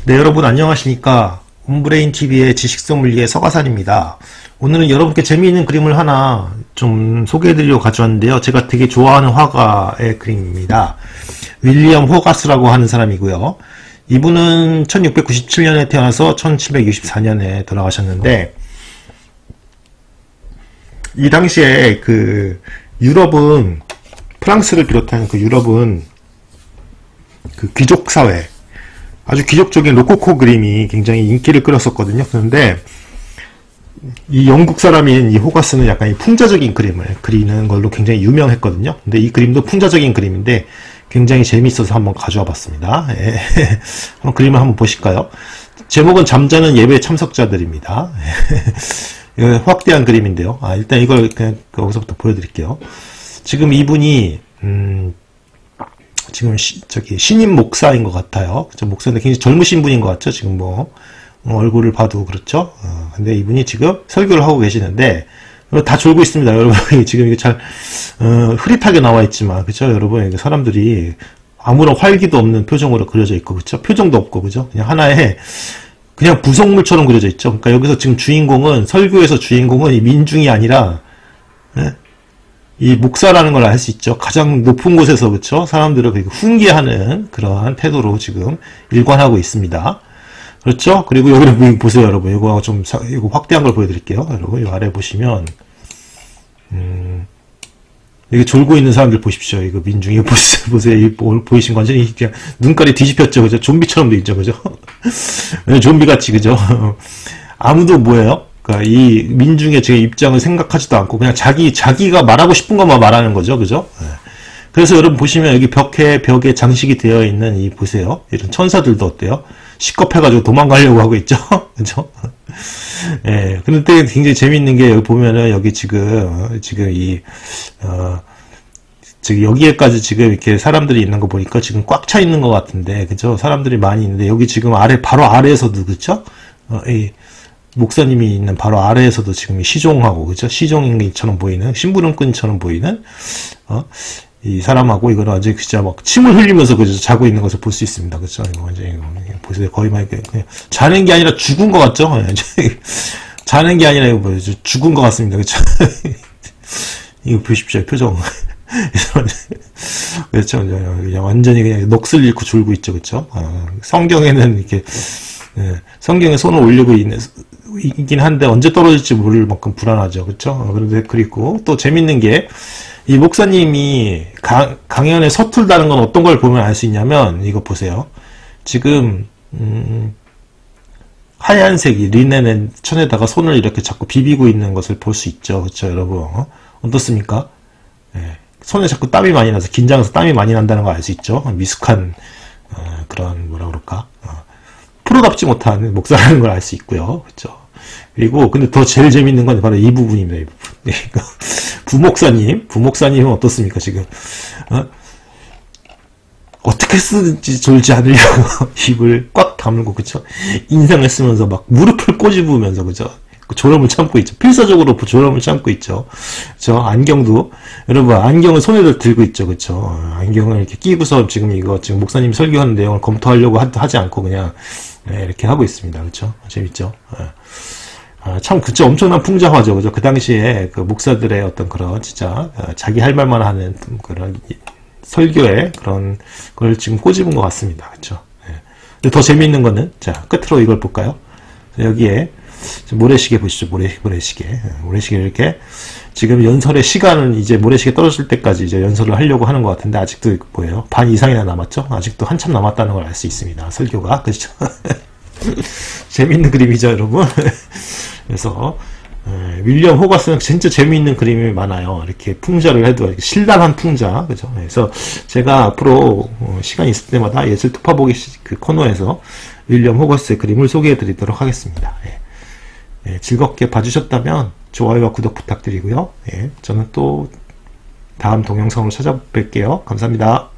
네, 여러분 안녕하십니까. 온브레인TV의 지식소믈리에 서가산입니다. 오늘은 여러분께 재미있는 그림을 하나 좀 소개해드리려고 가져왔는데요. 제가 되게 좋아하는 화가의 그림입니다. 윌리엄 호가스라고 하는 사람이고요. 이분은 1697년에 태어나서 1764년에 돌아가셨는데, 이 당시에 그 유럽은, 프랑스를 비롯한 그 유럽은 그 귀족 사회, 아주 귀족적인 로코코 그림이 굉장히 인기를 끌었었거든요. 그런데 이 영국 사람인 이 호가스는 약간 이 풍자적인 그림을 그리는 걸로 굉장히 유명했거든요. 근데 이 그림도 풍자적인 그림인데 굉장히 재미있어서 한번 가져와 봤습니다. 예. 한번 그림을 한번 보실까요? 제목은 잠자는 예배 참석자들입니다. 확대한 그림인데요. 일단 이걸 그냥 여기서부터 보여드릴게요. 지금 이분이 지금 신임 목사인 것 같아요. 그쵸? 목사인데 굉장히 젊으신 분인 것 같죠? 지금 뭐 얼굴을 봐도 그렇죠. 근데 이분이 지금 설교를 하고 계시는데 다 졸고 있습니다. 여러분 지금 이게 잘 흐릿하게 나와 있지만 그렇죠? 여러분 사람들이 아무런 활기도 없는 표정으로 그려져 있고 그렇죠? 표정도 없고 그죠? 그냥 하나의 그냥 부속물처럼 그려져 있죠. 그러니까 여기서 지금 주인공은 설교에서 주인공은 이 민중이 아니라 이 목사라는 걸 알 수 있죠. 가장 높은 곳에서 그렇죠. 사람들을 훈계하는 그러한 태도로 지금 일관하고 있습니다. 그렇죠? 그리고 여기를 보세요, 여러분. 이거 좀 이거 확대한 걸 보여드릴게요, 여러분. 이 아래 보시면 여기 졸고 있는 사람들 보십시오. 이거 민중이 보세요. 이 보이신 거 완전히 그냥 눈깔이 뒤집혔죠, 그죠? 좀비처럼 돼 있죠, 그죠? 좀비 같이 그죠? 아무도 뭐예요? 그러니까 이 민중의 제 입장을 생각하지도 않고 그냥 자기가 말하고 싶은 것만 말하는 거죠, 그죠? 네. 그래서 여러분 보시면 여기 벽에 장식이 되어 있는 이 보세요, 이런 천사들도 어때요? 시겁해가지고 도망가려고 하고 있죠, 그죠? 예. 근데 굉장히 재밌는 게 여기 보면은 여기 지금 여기에까지 지금 이렇게 사람들이 있는 거 보니까 지금 꽉 차 있는 것 같은데, 그죠? 사람들이 많이 있는데 여기 지금 바로 아래에서도 그죠? 이 목사님이 있는 바로 아래에서도 지금 시종하고, 그죠? 시종인처럼 보이는, 심부름꾼처럼 보이는, 이 사람하고 이거는 완전히 진짜 막 침을 흘리면서 그죠? 자고 있는 것을 볼 수 있습니다. 그죠? 이거 완전히, 보세요. 거의 막 그냥 자는 게 아니라 죽은 것 같죠? 자는 게 아니라 이거 뭐예요? 죽은 것 같습니다. 그죠? 이거 보십시오. 표정. 그렇죠? 그냥 완전히 그냥 넋을 잃고 졸고 있죠. 그렇죠? 성경에는 이렇게, 성경에 손을 올리고 있긴 한데 언제 떨어질지 모를 만큼 불안하죠. 그렇죠? 그리고 또 재밌는 게 이 목사님이 강연에 서툴다는 건 어떤 걸 보면 알 수 있냐면 이거 보세요. 지금 하얀색이 리넨의 천에다가 손을 이렇게 자꾸 비비고 있는 것을 볼 수 있죠. 그렇죠, 여러분? 어떻습니까? 손에 자꾸 땀이 많이 나서 긴장해서 땀이 많이 난다는 걸 알 수 있죠. 미숙한 그런 뭐라 그럴까? 프로답지 못한 목사라는 걸 알 수 있고요. 그렇죠? 그리고 근데 더 제일 재밌는 건 바로 이 부분입니다. 이 부분. 부목사님은 어떻습니까 지금? 어떻게 쓰든지 졸지 않으려고 입을 꽉 다물고 그쵸? 인상을 쓰면서 막 무릎을 꼬집으면서 그죠? 졸음을 참고 있죠. 필사적으로 졸음을 참고 있죠. 저 안경도 여러분 안경을 손에 들고 있죠, 그렇죠? 안경을 이렇게 끼고서 지금 목사님 설교하는 내용을 검토하려고 하지 않고 그냥 이렇게 하고 있습니다, 그렇죠? 재밌죠? 참 그쵸, 엄청난 풍자화죠, 그죠? 그 당시에 그 목사들의 어떤 그런 진짜 자기 할 말만 하는 그런 설교에 그런 걸 지금 꼬집은 것 같습니다, 그렇죠? 근데 더 재미있는 거는 끝으로 이걸 볼까요? 여기에 모래시계 보시죠. 모래시계 이렇게 지금 연설의 시간은 이제 모래시계 떨어질 때까지 이제 연설을 하려고 하는 것 같은데 아직도 뭐예요? 반 이상이나 남았죠? 아직도 한참 남았다는 걸 알 수 있습니다. 설교가 그렇죠? 재밌는 그림이죠, 여러분. 그래서 윌리엄 호가스는 진짜 재미있는 그림이 많아요. 이렇게 풍자를 해도 이렇게 신랄한 풍자, 그죠? 그래서 제가 앞으로 시간이 있을 때마다 예술 투파보기 그 코너에서 윌리엄 호가스의 그림을 소개해드리도록 하겠습니다. 즐겁게 봐주셨다면 좋아요와 구독 부탁드리고요. 저는 또 다음 동영상으로 찾아뵐게요. 감사합니다.